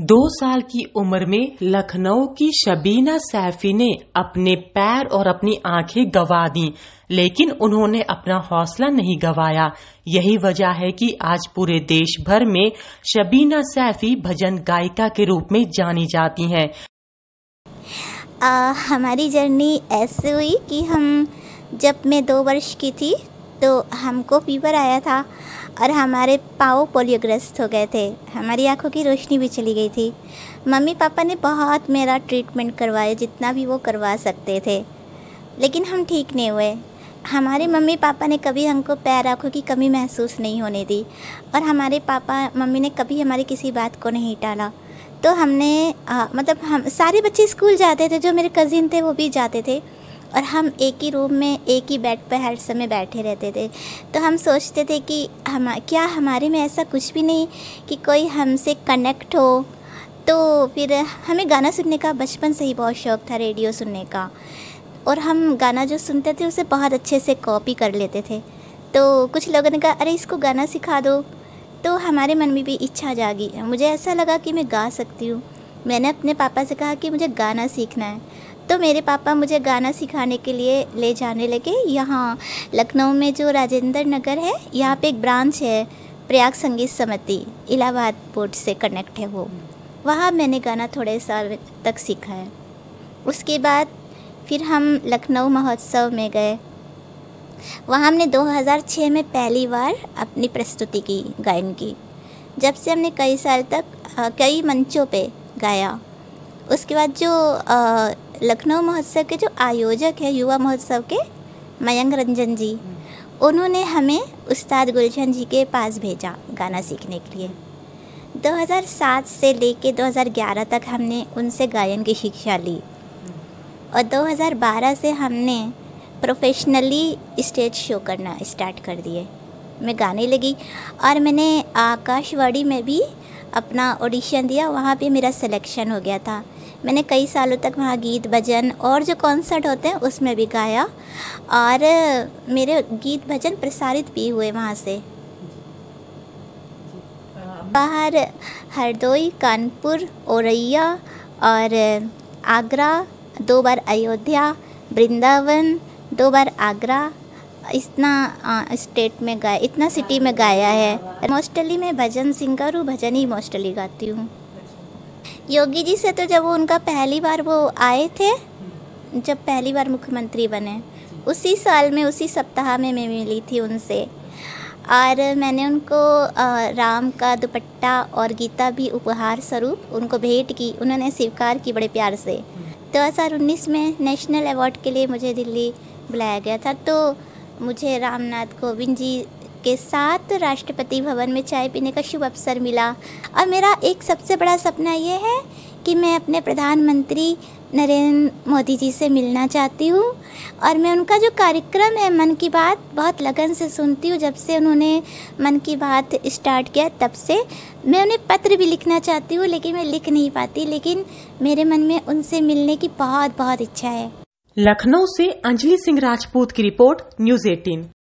2 साल की उम्र में लखनऊ की शबीना सैफी ने अपने पैर और अपनी आंखें गंवा दी, लेकिन उन्होंने अपना हौसला नहीं गंवाया। यही वजह है कि आज पूरे देश भर में शबीना सैफी भजन गायिका के रूप में जानी जाती हैं। हमारी जर्नी ऐसे हुई कि जब मैं 2 वर्ष की थी तो हमको फीवर आया था और हमारे पाँव पोलियोग्रस्त हो गए थे। हमारी आंखों की रोशनी भी चली गई थी। मम्मी पापा ने बहुत मेरा ट्रीटमेंट करवाया, जितना भी वो करवा सकते थे, लेकिन हम ठीक नहीं हुए। हमारे मम्मी पापा ने कभी हमको पैर आँखों की कमी महसूस नहीं होने दी और हमारे पापा मम्मी ने कभी हमारी किसी बात को नहीं टाला। तो हमने हम सारे बच्चे स्कूल जाते थे, जो मेरे कज़िन थे वो भी जाते थे और हम एक ही रूम में एक ही बेड पर हर समय बैठे रहते थे। तो हम सोचते थे कि क्या हमारे में ऐसा कुछ भी नहीं कि कोई हमसे कनेक्ट हो। तो फिर हमें गाना सुनने का बचपन से ही बहुत शौक़ था, रेडियो सुनने का, और हम गाना जो सुनते थे उसे बहुत अच्छे से कॉपी कर लेते थे। तो कुछ लोगों ने कहा अरे इसको गाना सिखा दो, तो हमारे मन में भी इच्छा जागी। मुझे ऐसा लगा कि मैं गा सकती हूँ। मैंने अपने पापा से कहा कि मुझे गाना सीखना है। तो मेरे पापा मुझे गाना सिखाने के लिए ले जाने लगे। यहाँ लखनऊ में जो राजेंद्र नगर है, यहाँ पे एक ब्रांच है प्रयाग संगीत समिति, इलाहाबाद बोर्ड से कनेक्ट है वो। वहाँ मैंने गाना थोड़े साल तक सीखा है। उसके बाद फिर हम लखनऊ महोत्सव में गए। वहाँ हमने 2006 में पहली बार अपनी प्रस्तुति की, गायन की। जब से हमने कई साल तक कई मंचों पे गाया। उसके बाद जो लखनऊ महोत्सव के जो आयोजक हैं, युवा महोत्सव के मयंक रंजन जी, उन्होंने हमें उस्ताद गुलशन जी के पास भेजा गाना सीखने के लिए। 2007 से लेके 2011 तक हमने उनसे गायन की शिक्षा ली और 2012 से हमने प्रोफेशनली स्टेज शो करना स्टार्ट कर दिए। मैं गाने लगी और मैंने आकाशवाणी में भी अपना ऑडिशन दिया। वहाँ पे मेरा सिलेक्शन हो गया था। मैंने कई सालों तक वहाँ गीत भजन और जो कॉन्सर्ट होते हैं उसमें भी गाया और मेरे गीत भजन प्रसारित भी हुए वहाँ से। बाहर हरदोई, कानपुर, औरैया और आगरा, 2 बार अयोध्या, वृंदावन, 2 बार आगरा, इतना स्टेट में गाया, इतना सिटी में गाया है। मोस्टली मैं भजन सिंगर हूँ, भजन ही मोस्टली गाती हूँ। योगी जी से तो जब उनका पहली बार वो आए थे, जब पहली बार मुख्यमंत्री बने, उसी साल में उसी सप्ताह में मैं मिली थी उनसे और मैंने उनको राम का दुपट्टा और गीता भी उपहार स्वरूप उनको भेंट की। उन्होंने स्वीकार की बड़े प्यार से। 2019 में नेशनल अवार्ड के लिए मुझे दिल्ली बुलाया गया था। तो मुझे रामनाथ कोविंद जी के साथ राष्ट्रपति भवन में चाय पीने का शुभ अवसर मिला और मेरा एक सबसे बड़ा सपना ये है कि मैं अपने प्रधानमंत्री नरेंद्र मोदी जी से मिलना चाहती हूँ और मैं उनका जो कार्यक्रम है मन की बात बहुत लगन से सुनती हूँ। जब से उन्होंने मन की बात स्टार्ट किया तब से मैं उन्हें पत्र भी लिखना चाहती हूँ, लेकिन मैं लिख नहीं पाती, लेकिन मेरे मन में उनसे मिलने की बहुत बहुत इच्छा है। लखनऊ से अंजलि सिंह राजपूत की रिपोर्ट, न्यूज़ 18।